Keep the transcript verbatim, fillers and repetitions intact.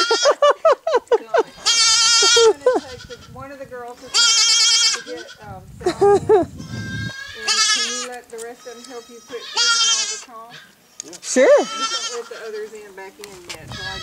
One of the girls is to get um, salad. And can you let the rest of them help you put food in all the tall? Sure. You don't let the others in back in yet. So I